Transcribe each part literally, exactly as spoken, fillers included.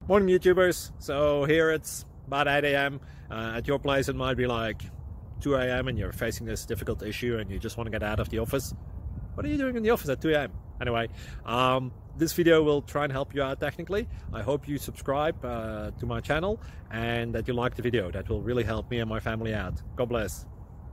Morning YouTubers. So here it's about eight A M Uh, at your place it might be like two A M and you're facing this difficult issue and you just want to get out of the office. What are you doing in the office at two A M? Anyway, um, this video will try and help you out technically. I hope you subscribe uh, to my channel and that you like the video. That will really help me and my family out. God bless.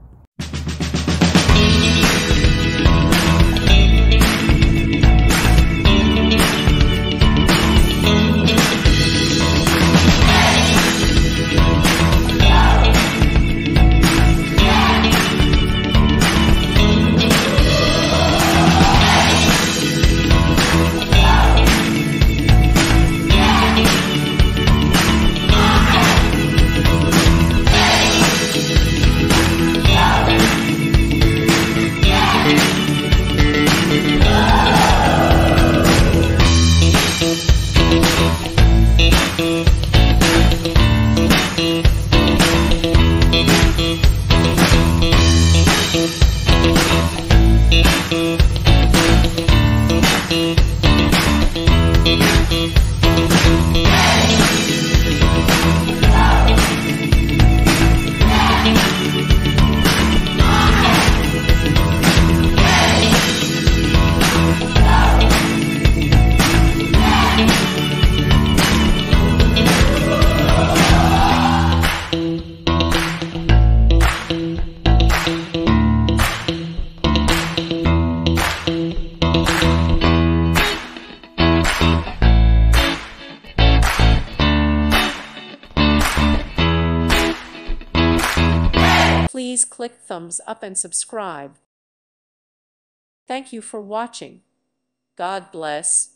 Please click thumbs up and subscribe. Thank you for watching. God bless.